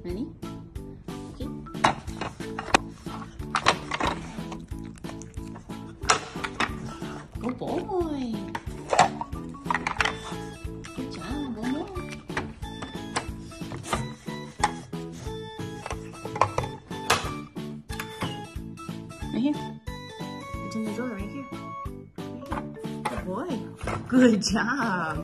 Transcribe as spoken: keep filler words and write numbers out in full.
Ready? Okay. Good boy. Good job. One more. Right here. It's in the drawer right here. Good boy. Good job.